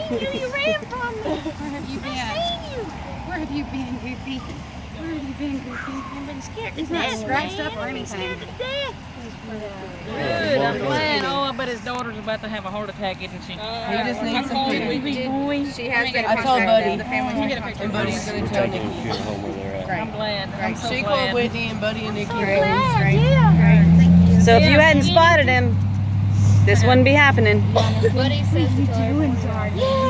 You ran from me. Where have you been? Where have you been, Goofy? Where have you been, Goofy? I've been scared to He's not death, scratched man. up or I've been anything. scared to death. Good, I'm glad. Oh, I bet his daughter's about to have a heart attack, isn't she? He just needs some food. She has been I told Buddy, the family. and Buddy's gonna tell Taking Nikki. the fuel home where they're at. I'm glad. I'm so She glad. called Whitney and Buddy and Nikki. Glad, yeah. So if you hadn't spotted him, this wouldn't be happening. Buddy says to tell everyone.